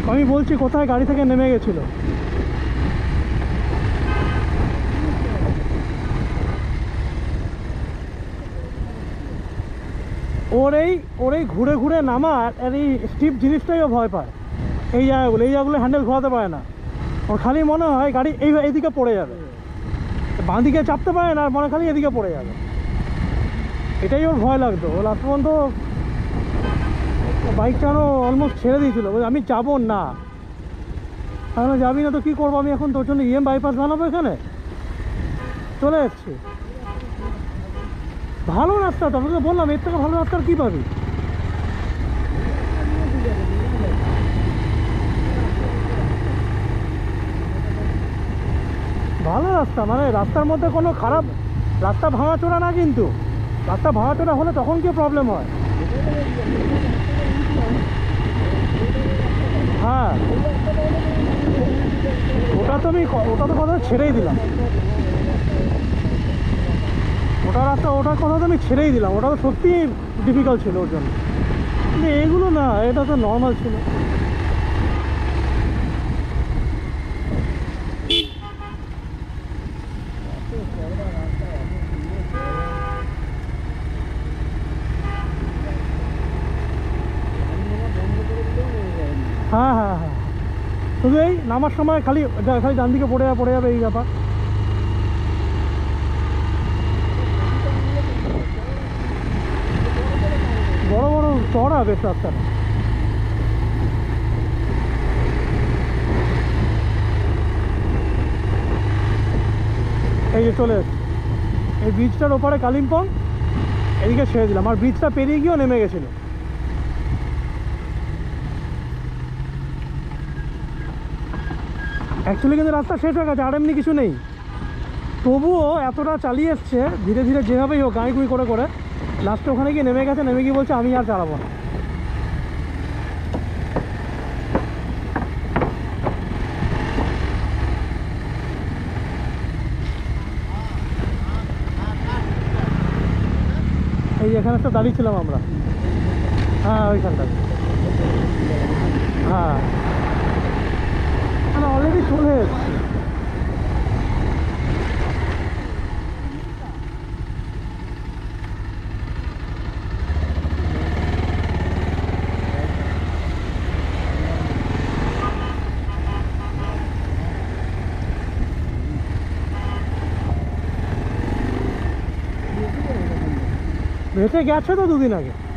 আমি বলছি কোথায় গাড়ি থেকে নেমে গেছিল। ওর এই ঘুরে ঘুরে নামা আর এই স্টিপ জিনিসটাই ও ভয় পায়। এই জায়গাগুলো হ্যান্ডেল ঘোরাতে পারে না। ওর খালি মনে হয় গাড়ি এইদিকে পড়ে যাবে, বাঁ দিকে চাপতে পারে না, আর মনে খালি এদিকে পড়ে যাবে। এটাই ওর ভয় লাগতো। ও লাস্ট পর্যন্ত বাইক চালানো অলমোস্ট ছেড়ে দিয়েছিল, আমি যাবো না। তাহলে যাবি না তো কী করবো, আমি এখন তোর জন্য বাইপাস বানাবো এখানে। চলে এসছি, ভালো রাস্তা তো, তোকে বললাম এর থেকে ভালো রাস্তা আর কী পাবি। ভালো রাস্তা, মানে রাস্তার মধ্যে কোনো খারাপ, রাস্তা ভাঙাচোরা না, কিন্তু রাস্তা ভাঙাচোরা হলে তখন কি প্রবলেম হয়। হ্যাঁ, ওটা তো কথা ছেড়েই দিলাম। ওটার কথা তো আমি ছেড়েই দিলাম, ওটা তো সত্যিই ডিফিকাল্ট ছিল ওর জন্য। কিন্তু এগুলো না, এটা তো নর্মাল ছিল। হ্যাঁ হ্যাঁ হ্যাঁ, শুধু এই নামার সময় খালি ডান দিকে পড়ে যাবে এই ব্যাপার। বড় বড় চড়া বেশ রাস্তাটা। এই যে চলে এসছে, এই ব্রিজটার ওপারে কালিম্পং, এদিকে ছেড়ে দিলাম। আর ব্রিজটা পেরিয়ে গিয়েও নেমে গেছিলো। অ্যাকচুয়ালি কিন্তু রাস্তা শেষ হয়ে গেছে, আর এমনি কিছু নেই। তবুও এতটা চালিয়ে এসছে ধীরে ধীরে, যেভাবেই হোক গাঁই গুঁই করে করে লাস্টে ওখানে গিয়ে নেমে গেছে। নেমে গিয়ে বলছে আমি আর চালাবো না। এই এখানে একটা দাঁড়িয়ে ছিলাম আমরা। হ্যাঁ ওইখানটায়। হ্যাঁ অলরেডি চলে এসছি। ভেসে গেছে তো দুদিন আগে।